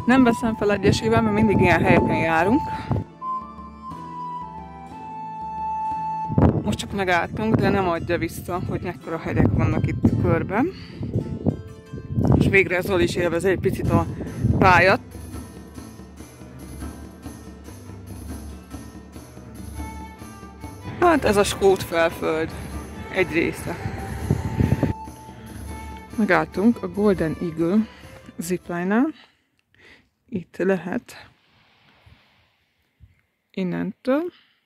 Nem veszem fel egyesével, mert mindig ilyen helyeken járunk. Most csak megálltunk, de nem adja vissza, hogy mekkora hegyek vannak itt körben. És végre Zoli is élvez egy picit a pályát. Hát ez a Skót-felföld egy része. Megálltunk a Golden Eagle zipline-nál. Itt lehet innentől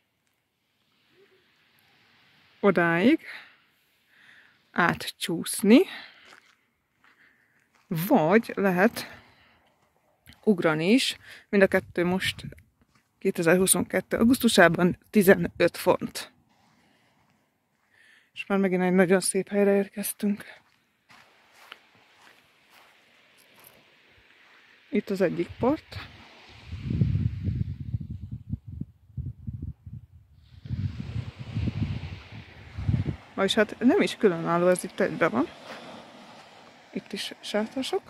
odáig átcsúszni, vagy lehet ugrani is. Mind a kettő most 2022. augusztusában 15 font. És már megint egy nagyon szép helyre érkeztünk. Itt az egyik part. Vagyis hát nem is különálló, ez itt egyben van. Itt is sátrasok.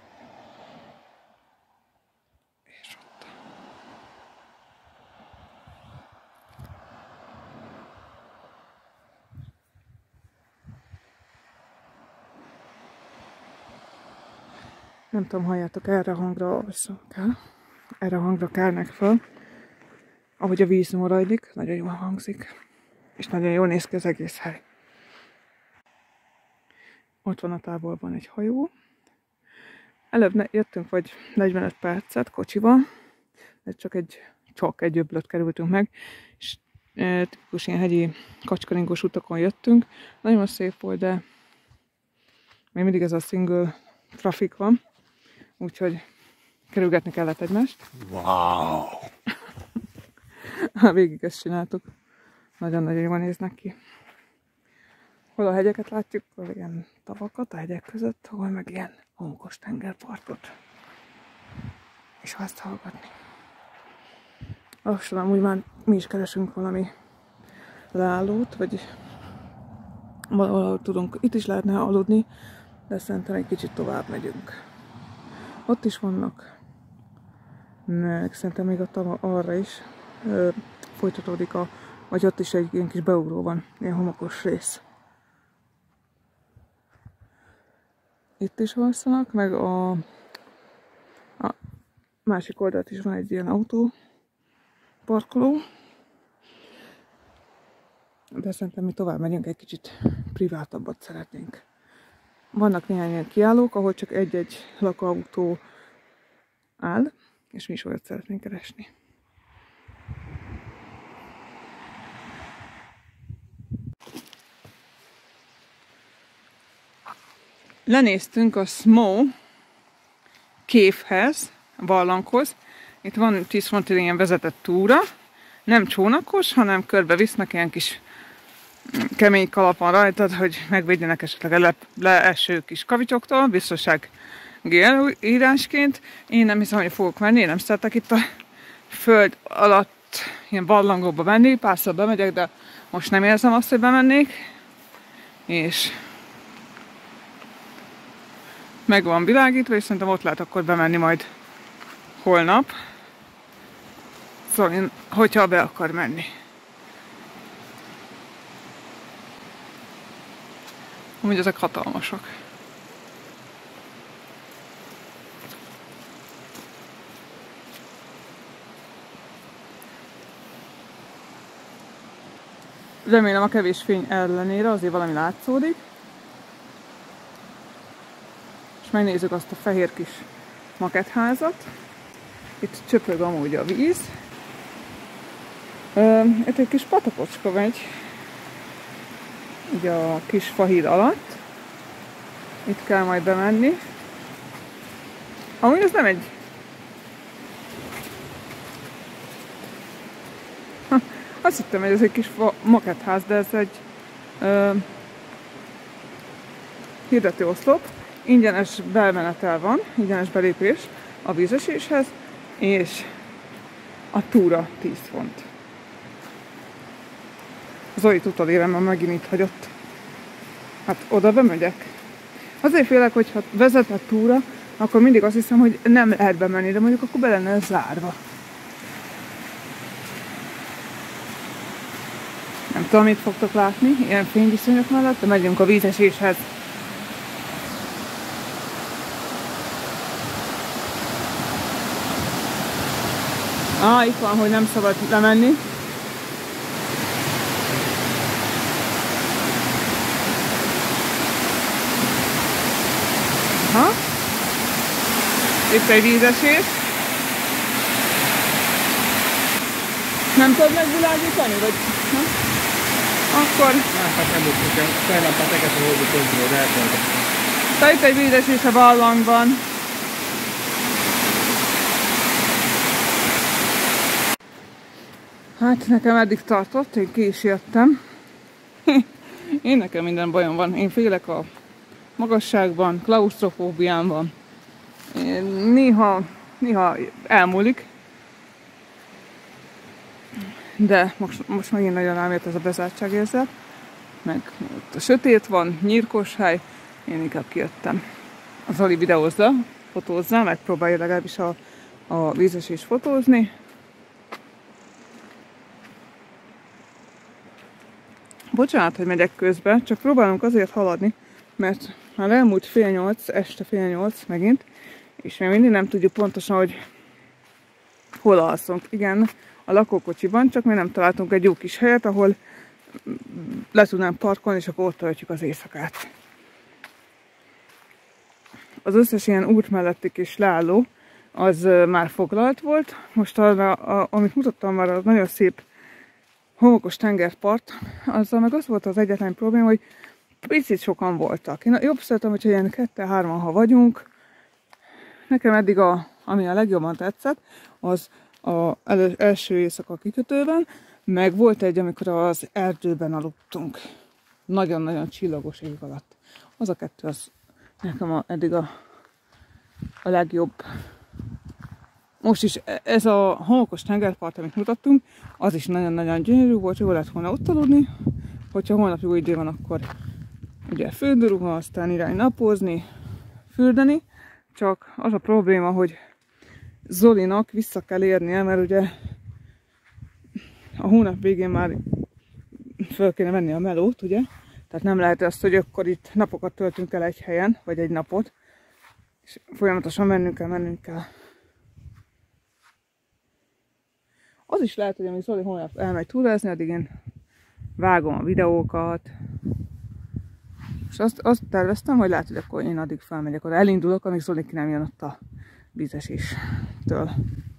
És ott. Nem tudom, halljátok, erre a hangra alszom kell. Erre a hangra kelnek fel. Ahogy a víz morajlik, nagyon jól hangzik. És nagyon jól néz ki az egész hely. Ott van a távolban egy hajó. Előbb jöttünk vagy 45 percet kocsival, de csak egy öblöt kerültünk meg, és tipikus ilyen hegyi kacskaringós utakon jöttünk. Nagyon szép volt, de még mindig ez a single traffic van, úgyhogy kerülgetni kellett egymást. Wow! Végig ezt csináltuk. Nagyon-nagyon jól néznek ki. Hol a hegyeket látjuk, hol ilyen tavakat a hegyek között, hol meg ilyen homokos tengerpartot. És azt hallgatni. Lassan amúgy már mi is keresünk valami leállót, vagy valahol tudunk, itt is lehetne aludni, de szerintem egy kicsit tovább megyünk. Ott is vannak, meg szerintem még a tava arra is folytatódik vagy ott is egy ilyen kis beugró van, ilyen homokos rész. Itt is alszanak, meg a másik oldalt is van egy ilyen autó parkoló. De szerintem mi tovább megyünk, egy kicsit privátabbat szeretnénk. Vannak néhány ilyen kiállók, ahol csak egy-egy lakóautó áll, és mi is olyat szeretnénk keresni. Lenéztünk a Smough Cave-hez, a barlanghoz. Itt van 10 font ilyen vezetett túra. Nem csónakos, hanem körbe visznek, ilyen kis kemény kalap van rajtad, hogy megvédjenek esetleg leeső kis kavicsoktól, biztonsági előírásként. Én nem hiszem, hogy fogok menni, én nem szeretek itt a föld alatt ilyen barlangokba menni. Párszor bemegyek, de most nem érzem azt, hogy bemennék. És meg van világítva, és szerintem ott lehet akkor bemenni majd holnap. Szóval én, hogyha be akar menni. Amúgy ezek hatalmasak. Remélem a kevés fény ellenére azért valami látszódik. És megnézzük azt a fehér kis maketházat. Itt csöpög amúgy a víz. Itt egy kis patakocska megy. Így a kis fahíd alatt. Itt kell majd bemenni. Amúgy ez nem egy... Azt hittem, hogy ez egy kis maketház, de ez egy hirdető oszlop. Ingyenes bemenetel van, ingyenes belépés a vízeséshez, és a túra 10 font. Zoli utolérem, már megint itt hagyott. Hát oda bemegyek. Azért félek, hogy ha vezet a túra, akkor mindig azt hiszem, hogy nem lehet bemenni, de mondjuk akkor be lenne zárva. Nem tudom, mit fogtok látni, ilyen fényviszonyok mellett, de megyünk a vízeséshez. Itt van, hogy nem szabad lemenni. Itt egy vízesés. Nem tudod megvilágítani, vagy? Ha? Akkor... Tehát itt egy vízesés a barlangban. Hát nekem eddig tartott, én ki is jöttem. Én nekem minden bajom van. Én félek a magasságban, klausztrofóbiámban. Néha elmúlik. De most megint nagyon rám jött ez a bezártságérzet. Meg ott a sötét van, nyírkos hely. Én inkább kijöttem. Az Zoli videózza, fotózza, megpróbálja legalábbis a vízesést fotózni. Bocsánat, hogy megyek közben, csak próbálunk azért haladni, mert már elmúlt 7:30, este 7:30 megint, és még mindig nem tudjuk pontosan, hogy hol alszunk. Igen, a lakókocsiban, csak mi nem találtunk egy jó kis helyet, ahol le tudnánk parkolni, és akkor ott töltjük az éjszakát. Az összes ilyen út melletti kis leálló, az már foglalt volt. Most amit mutattam már, az nagyon szép homokos tengerpart, azzal meg az volt az egyetlen probléma, hogy picit sokan voltak. Én jobb szeretem, hogyha ilyen 2-3-an, ha vagyunk. Nekem eddig ami a legjobban tetszett, az az első éjszaka kikötőben, meg volt egy, amikor az erdőben aludtunk. Nagyon-nagyon csillagos ég alatt. Az a kettő, az nekem eddig a legjobb. Most is ez a homokos tengerpart, amit mutattunk, az is nagyon-nagyon gyönyörű volt, jó lett volna ott aludni. Hogyha holnap jó idő van, akkor ugye földrúgva, aztán irány napozni, fürdeni. Csak az a probléma, hogy Zolinak vissza kell érnie, mert ugye a hónap végén már fel kéne venni a melót, ugye? Tehát nem lehet azt, hogy akkor itt napokat töltünk el egy helyen, vagy egy napot, és folyamatosan mennünk kell. Az is lehet, hogy amíg Zoli holnap elmegy túrázni, addig én vágom a videókat. És azt terveztem, hogy lehet, hogy akkor én addig felmegyek oda. Elindulok, amíg Zoli ki nem jön ott a vízeséstől.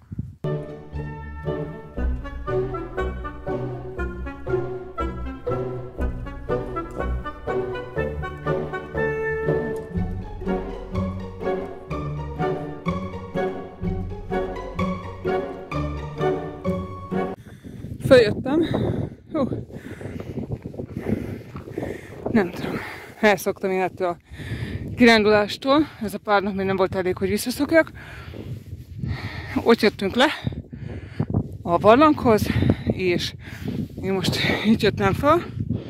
Följöttem. Nem tudom. Elszoktam én ettől a kirándulástól. Ez a pár nap még nem volt elég, hogy visszaszokjak. Ott jöttünk le a barlanghoz, és én most így jöttem fel.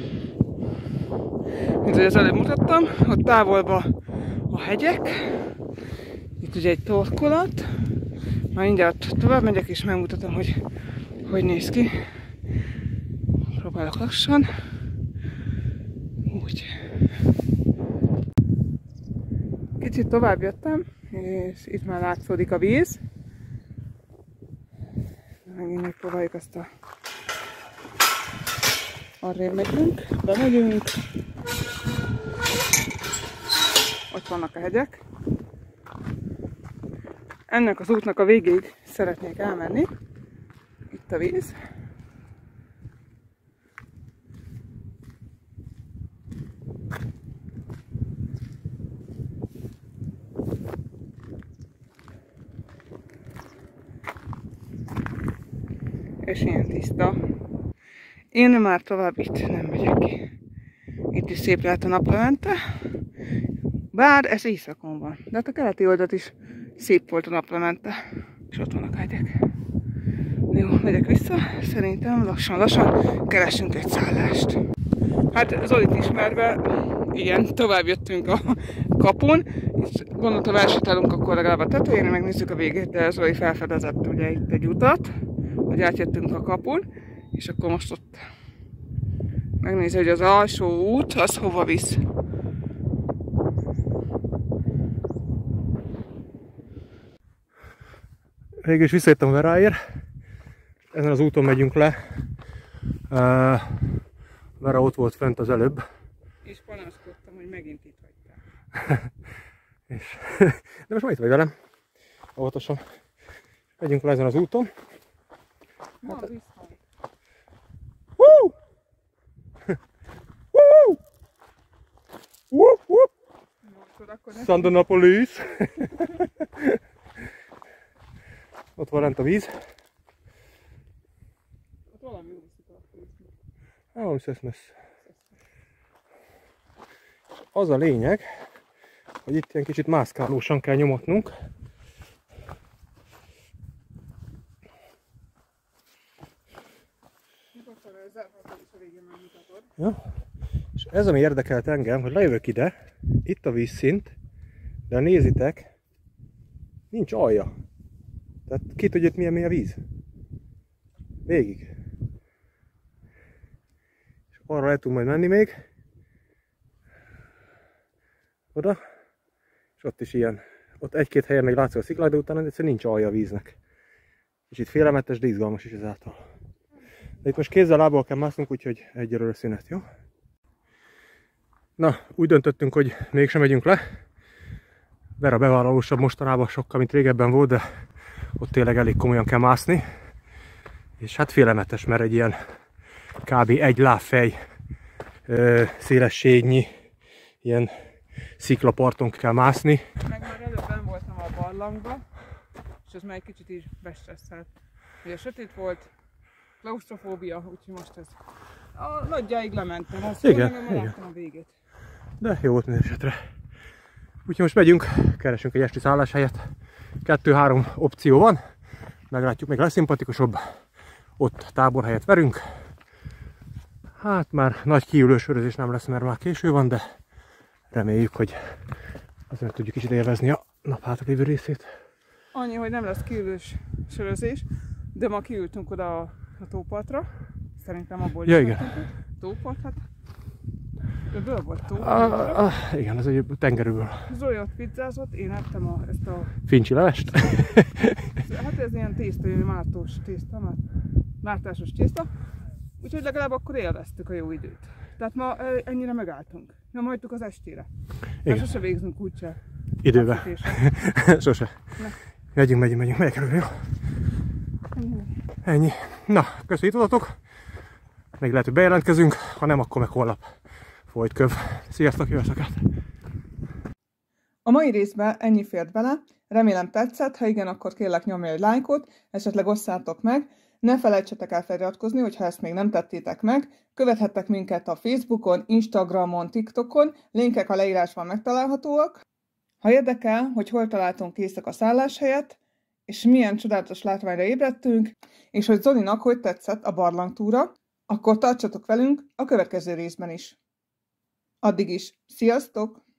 Mint ahogy az előbb mutattam, ott távolban a hegyek. Itt ugye egy torkolat. Már mindjárt tovább megyek, és megmutatom, hogy néz ki. Próbálok lassan. Úgy. Kicsit tovább jöttem, és itt már látszódik a víz. Megint megpróbáljuk azt arrébb megyünk, bemegyünk. Ott vannak a hegyek. Ennek az útnak a végéig szeretnék elmenni. Itt a víz. És ilyen tiszta. Én már tovább itt nem megyek ki. Itt is szép lehet a naplemente. Bár ez éjszakon van. De hát a keleti oldalt is szép volt a naplemente. És ott vannak hegyek. Jó, megyek vissza. Szerintem lassan keressünk egy szállást. Hát Zolit ismerve, igen, tovább jöttünk a kapun, és gondoltam, elsétálunk akkor legalább a tetején, megnézzük a végét, de Zoli felfedezett ugye itt egy utat, hogy átjöttünk a kapun, és akkor most ott megnézi, hogy az alsó út, az hova visz. Végül is visszajöttem a Veráért. Ezen az úton megyünk le. Vera ott volt fent az előbb. És panaszkodtam, hogy megint itt hagytál. De most már itt vagy velem. Óvatosan. Megyünk le ezen az úton. Van vissza. Woo! Woo! Whoop, whoop! Sandonapolis! Ott van lent a víz. Ott valami úszik a vízben. Valami szeszmesz. Az a lényeg, hogy itt ilyen kicsit mászkálósan kell nyomatnunk. Ja. És ez, ami érdekelt engem, hogy lejövök ide, itt a vízszint, de nézitek, nincs alja. Tehát ki tudja, hogy milyen mély a víz. Végig. És arra el tudunk majd menni még. Oda. És ott is ilyen. Ott egy-két helyen még látszik a sziklák, de utána egyszerűen nincs alja a víznek. És itt félelmetes, de izgalmas is ezáltal. De itt most kézzel, lábbal kell másznunk, úgyhogy egyelőre szünet, jó? Na, úgy döntöttünk, hogy mégsem megyünk le. Vera bevállalósabb mostanában sokkal, mint régebben volt, de ott tényleg elég komolyan kell mászni. És hát félelmetes, mert egy ilyen kb. Egy lábfej szélességnyi ilyen sziklaparton kell mászni. Meg már előbb nem voltam a barlangba, és ez már egy kicsit is bestresszelt. Ugye sötét volt, klaustrofóbia, úgyhogy most ez nagyjáig lementem, azt igen, nem láttam a végét. De jó volt minden esetre. Úgyhogy most megyünk, keresünk egy esti szálláshelyet. 2-3 opció van. Meglátjuk, még legszimpatikusabb. Ott táborhelyet verünk. Hát már nagy kiülősörözés nem lesz, mert már késő van, de reméljük, hogy azért tudjuk kicsit élvezni a nap hátralévő részét. Annyi, hogy nem lesz kiülős sörözés, de ma kiültünk oda a tópartra. Szerintem abból ja, is igen. Tópart, hát ebből volt tó. Igen, ez egy tengerőből. Zoli ott pizzázott, én ettem ezt a... Fincsi levest. Hát ez ilyen tészta, ilyen mártós tészta, mártásos tészta. Úgyhogy legalább akkor élveztük a jó időt. Tehát ma ennyire megálltunk. Nem hagytuk az estére. Igen. Sose végzünk úgyse. Időben. Sose. Megyünk, megyek előre, jó? Ennyi. Na, köszönjük tudatok. Még lehet, hogy bejelentkezünk, ha nem, akkor meg holnap folyt köv. Sziasztok, jó éjszakát! A mai részben ennyi fért bele. Remélem tetszett, ha igen, akkor kérlek nyomj egy lájkot, esetleg osszátok meg. Ne felejtsetek el feliratkozni, hogyha ezt még nem tettétek meg. Követhettek minket a Facebookon, Instagramon, TikTokon, linkek a leírásban megtalálhatóak. Ha érdekel, hogy hol találtunk éjszaka szálláshelyet, és milyen csodálatos látványra ébredtünk, és hogy Zolinak hogy tetszett a barlangtúra, akkor tartsatok velünk a következő részben is. Addig is, sziasztok!